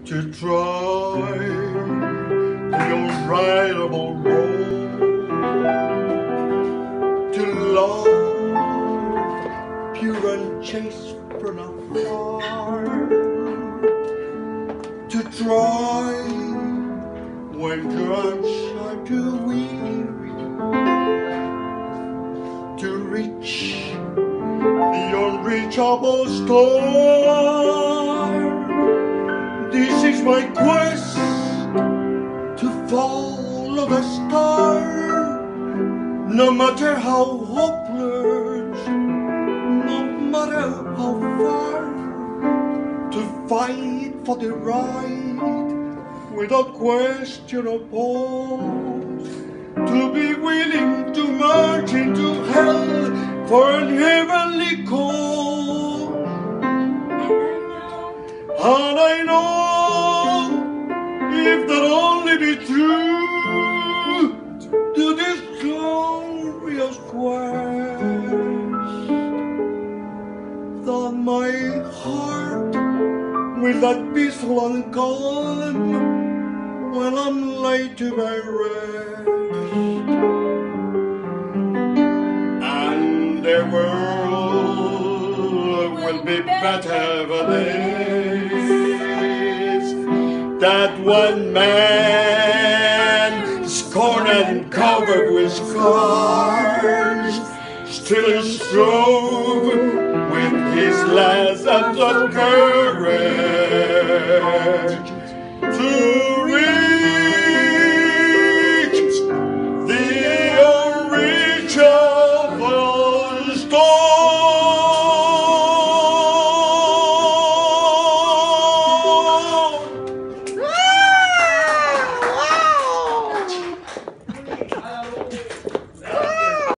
to try the unrideable road, to love pure and chaste from afar, to try when gods are too weary, to reach the unreachable star. This is my quest, to follow the star, no matter how hopeless, no matter how far, to fight for the right without question or pause, to be willing to march into hell for an heavenly cause. And I know, if that only be true, to this glorious quest, that my heart will that peaceful and calm when I'm laid to my rest, and the world will be better for this, that one man, scorned and covered with scars, still strove with his last act of courage to